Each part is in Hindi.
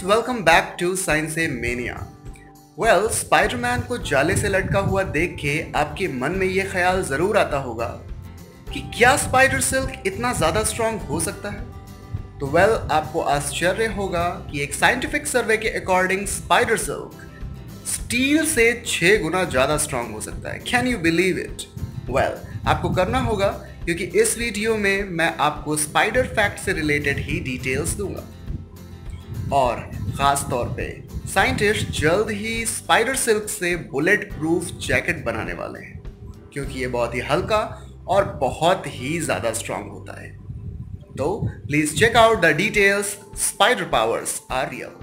Welcome back to science mania. Well, Spiderman को जाले से लटका हुआ देख के आपके मन में ये ख्याल जरूर आता होगा कि क्या स्पाइडर सिल्क इतना ज्यादा स्ट्रॉन्ग हो सकता है। तो वेल, आपको आश्चर्य होगा कि एक साइंटिफिक सर्वे के अकॉर्डिंग स्पाइडर सिल्क स्टील से 6 गुना ज्यादा स्ट्रॉन्ग हो सकता है। Can you believe it? Well, आपको करना होगा क्योंकि इस वीडियो में मैं आपको स्पाइडर फैक्ट से रिलेटेड ही डिटेल्स दूंगा और खास तौर पे साइंटिस्ट जल्द ही स्पाइडर सिल्क से बुलेट प्रूफ जैकेट बनाने वाले हैं क्योंकि ये बहुत ही हल्का और बहुत ही ज्यादा स्ट्रांग होता है। तो please check out the details. Spider powers are real.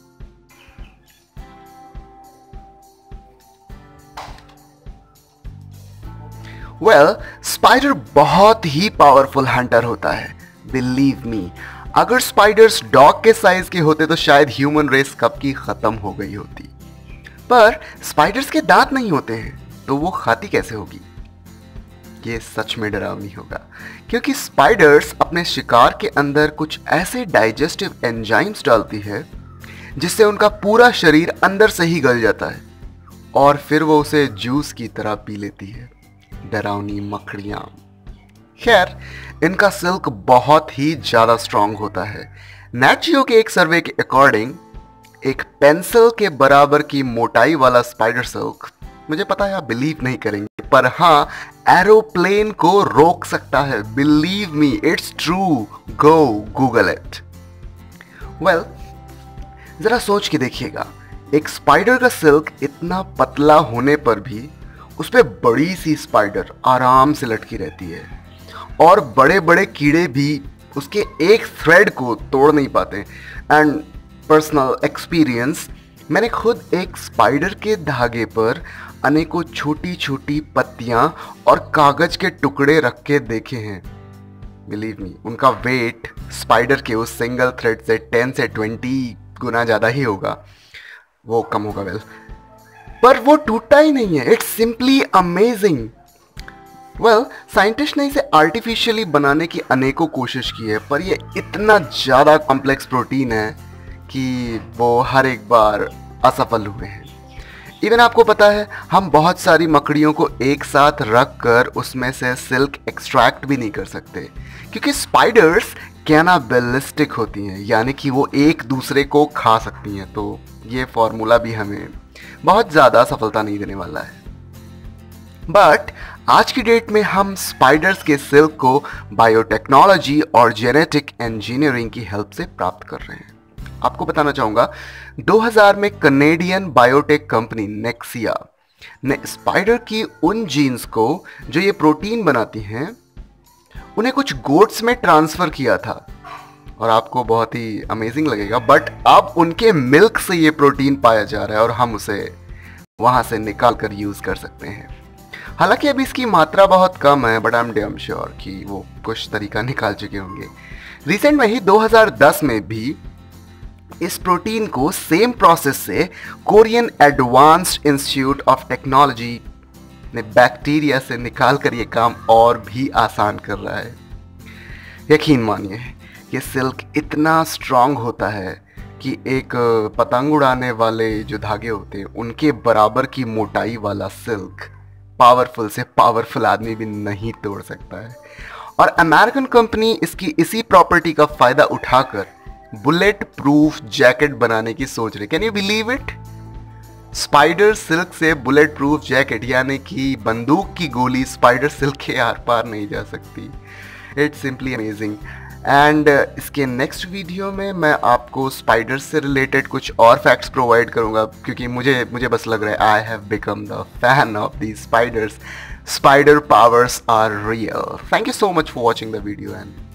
Well, spider बहुत ही पावरफुल हंटर होता है। बिलीव मी, अगर स्पाइडर्स डॉग के साइज के होते तो शायद ह्यूमन रेस कब की खत्म हो गई होती। पर स्पाइडर्स के दांत नहीं होते हैं तो वो खाती कैसे होगी? ये सच में डरावनी होगा क्योंकि स्पाइडर्स अपने शिकार के अंदर कुछ ऐसे डाइजेस्टिव एंजाइम्स डालती है जिससे उनका पूरा शरीर अंदर से ही गल जाता है और फिर वो उसे जूस की तरह पी लेती है। डरावनी मकड़ियां। खैर, इनका सिल्क बहुत ही ज्यादा स्ट्रांग होता है। नेट जियो के एक सर्वे के अकॉर्डिंग एक पेंसिल के बराबर की मोटाई वाला स्पाइडर सिल्क, मुझे पता है आप बिलीव नहीं करेंगे, पर हाँ, एरोप्लेन को रोक सकता है। Believe me, it's true. Go Google it. Well, जरा सोच के देखिएगा, एक स्पाइडर का सिल्क इतना पतला होने पर भी उस पर बड़ी सी स्पाइडर आराम से लटकी रहती है और बड़े बड़े कीड़े भी उसके एक थ्रेड को तोड़ नहीं पाते। एंड पर्सनल एक्सपीरियंस, मैंने खुद एक स्पाइडर के धागे पर अनेकों छोटी छोटी पत्तियां और कागज के टुकड़े रख के देखे हैं। बिलीव मी, उनका वेट स्पाइडर के उस सिंगल थ्रेड से 10 से 20 गुना ज़्यादा ही होगा, वो कम होगा। वेल, पर वो टूटता ही नहीं है। It's simply amazing. Well, scientist ने इसे आर्टिफिशियली बनाने की अनेकों कोशिश की है, पर ये इतना ज़्यादा कॉम्प्लेक्स प्रोटीन है कि वो हर एक बार असफल हुए हैं। इवन आपको पता है, हम बहुत सारी मकड़ियों को एक साथ रख कर उसमें से सिल्क एक्सट्रैक्ट भी नहीं कर सकते क्योंकि स्पाइडर्स कैनाबलिस्टिक होती हैं, यानी कि वो एक दूसरे को खा सकती हैं। तो ये फॉर्मूला भी हमें बहुत ज़्यादा सफलता नहीं देने वाला है। बट आज की डेट में हम स्पाइडर्स के सिल्क को बायोटेक्नोलॉजी और जेनेटिक इंजीनियरिंग की हेल्प से प्राप्त कर रहे हैं। आपको बताना चाहूँगा, 2000 में कनेडियन बायोटेक कंपनी नेक्सिया ने स्पाइडर की उन जीन्स को जो ये प्रोटीन बनाती हैं उन्हें कुछ गोट्स में ट्रांसफ़र किया था। और आपको बहुत ही अमेजिंग लगेगा, बट अब उनके मिल्क से ये प्रोटीन पाया जा रहा है और हम उसे वहाँ से निकाल कर यूज़ कर सकते हैं। हालांकि अभी इसकी मात्रा बहुत कम है, but I am damn sure कि वो कुछ तरीका निकाल चुके होंगे। रिसेंट में ही 2010 में भी इस प्रोटीन को सेम प्रोसेस से Korean Advanced Institute of Technology ने बैक्टीरिया से निकाल कर ये काम और भी आसान कर रहा है। यकीन मानिए, ये सिल्क इतना स्ट्रांग होता है कि एक पतंग उड़ाने वाले जो धागे होते हैं उनके बराबर की मोटाई वाला सिल्क पावरफुल से पावरफुल आदमी भी नहीं तोड़ सकता है। और अमेरिकन कंपनी इसकी इसी प्रॉपर्टी का फायदा उठाकर बुलेट प्रूफ जैकेट बनाने की सोच रही। Can you believe it? Spider silk से बुलेट प्रूफ जैकेट, यानी कि बंदूक की गोली स्पाइडर सिल्क के आर पार नहीं जा सकती। It's simply amazing. एंड इसके नेक्स्ट वीडियो में मैं आपको स्पाइडर से रिलेटेड कुछ और फैक्ट्स प्रोवाइड करूंगा क्योंकि मुझे बस लग रहा है I have become the fan of these spiders. Spider powers are real. Thank you so much for watching the video and